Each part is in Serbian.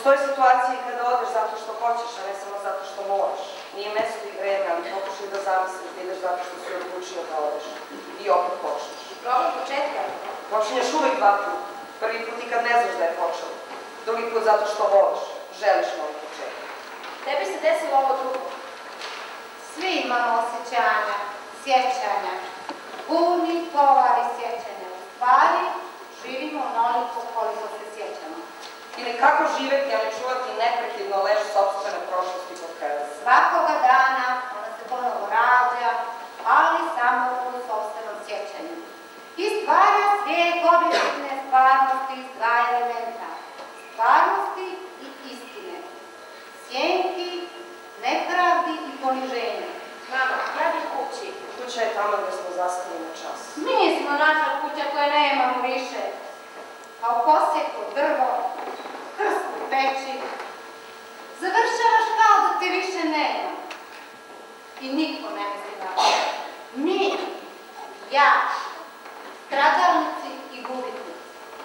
Postoje situacije kada odeš zato što hoćeš, a ne samo zato što moraš. Nije mesto i vreme, ali pokušaj da zamisliš da ideš zato što si odlučio da odeš. I opet počneš. Problem početka? Počinješ uvek dva puta. Prvi put i kad ne znaš da je počelo. Drugi put zato što voliš. Želiš novi početak. Tebi se desilo ovo drugo. Svi imamo osjećanja, sjećanja. Burni tovari sjećanja. U stvari, živimo onoliko koliko se sjećamo. Ili kako živeti, ali čuvati neprekidno lež sopstvene prošlosti kod kreva. Svakoga dana ona se ponovo rađa, ali samo u sopstvenom sjećanju. I stvara svijet objektivne stvarnosti iz dva elementa. Stvarnosti i istine. Sjenki, nepravdi i poniženja. Mama, ja bih kući. Kuća je tamo gde smo zastali na čas. Mi smo naša kuća koje nemamo više. A u posjeku drvo, krst u peći. Završavaš kao da te više nema. I niko ne misli na to. Mi, ja, stradalnici i gubitnici.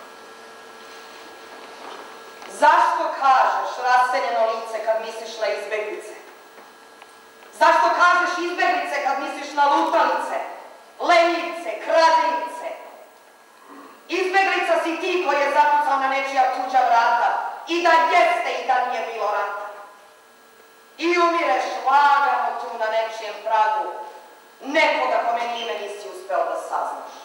Zašto kažeš raseljeno lice kad misliš na izbeglice? Zašto kažeš izbeglice kad misliš na lutalice, lenjivce, kradljivce? Izbeglica si ti koji je zapucao na nečija tuđa vrata i da jeste i da nije bilo rata. I umireš lagano tu na nečijem pragu, nekoga kome ni ime nisi uspeo da saznaš.